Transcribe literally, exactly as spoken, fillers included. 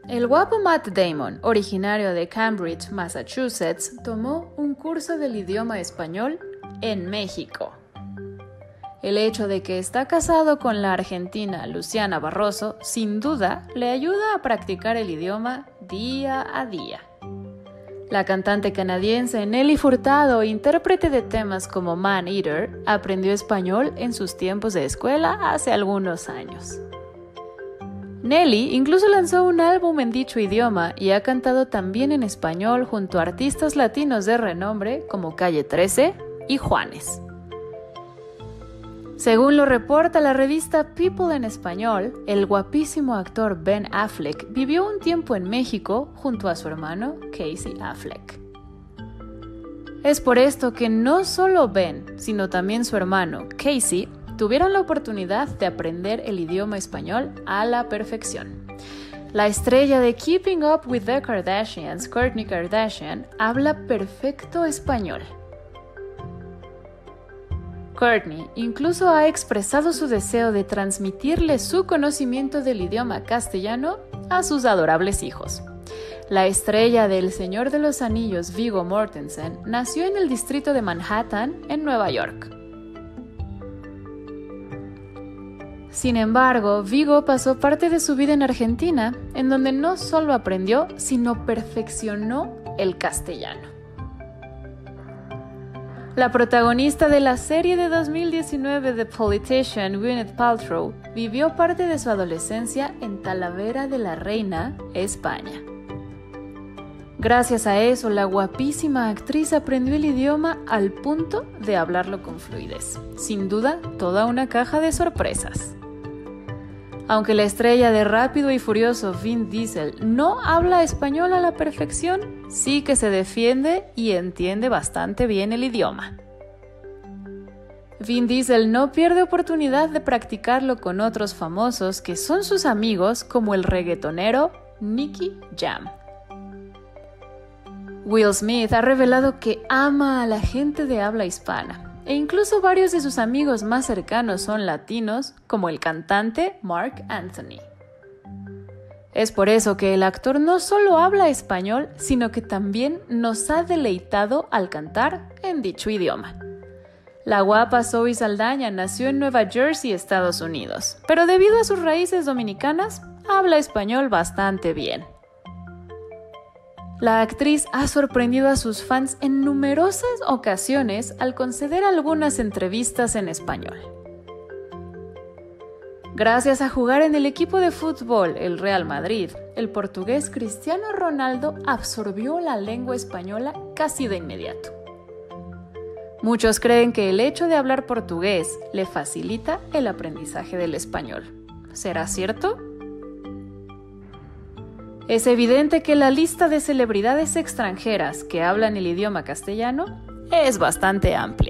El guapo Matt Damon, originario de Cambridge, Massachusetts, tomó un curso del idioma español en México. El hecho de que está casado con la argentina Luciana Barroso, sin duda, le ayuda a practicar el idioma día a día. La cantante canadiense Nelly Furtado, intérprete de temas como Man Eater, aprendió español en sus tiempos de escuela hace algunos años. Nelly incluso lanzó un álbum en dicho idioma y ha cantado también en español junto a artistas latinos de renombre como Calle trece y Juanes. Según lo reporta la revista People en español, el guapísimo actor Ben Affleck vivió un tiempo en México junto a su hermano Casey Affleck. Es por esto que no solo Ben, sino también su hermano Casey tuvieron la oportunidad de aprender el idioma español a la perfección. La estrella de Keeping Up with the Kardashians, Kourtney Kardashian, habla perfecto español. Kourtney incluso ha expresado su deseo de transmitirle su conocimiento del idioma castellano a sus adorables hijos. La estrella del Señor de los Anillos, Viggo Mortensen, nació en el distrito de Manhattan, en Nueva York. Sin embargo, Viggo pasó parte de su vida en Argentina, en donde no solo aprendió, sino perfeccionó el castellano. La protagonista de la serie de dos mil diecinueve The Politician, Gwyneth Paltrow, vivió parte de su adolescencia en Talavera de la Reina, España. Gracias a eso, la guapísima actriz aprendió el idioma al punto de hablarlo con fluidez. Sin duda, toda una caja de sorpresas. Aunque la estrella de Rápido y Furioso Vin Diesel no habla español a la perfección, sí que se defiende y entiende bastante bien el idioma. Vin Diesel no pierde oportunidad de practicarlo con otros famosos que son sus amigos, como el reggaetonero Nicky Jam. Will Smith ha revelado que ama a la gente de habla hispana. E incluso varios de sus amigos más cercanos son latinos, como el cantante Marc Anthony. Es por eso que el actor no solo habla español, sino que también nos ha deleitado al cantar en dicho idioma. La guapa Zoe Saldaña nació en Nueva Jersey, Estados Unidos, pero debido a sus raíces dominicanas, habla español bastante bien. La actriz ha sorprendido a sus fans en numerosas ocasiones al conceder algunas entrevistas en español. Gracias a jugar en el equipo de fútbol, el Real Madrid, el portugués Cristiano Ronaldo absorbió la lengua española casi de inmediato. Muchos creen que el hecho de hablar portugués le facilita el aprendizaje del español. ¿Será cierto? Es evidente que la lista de celebridades extranjeras que hablan el idioma castellano es bastante amplia.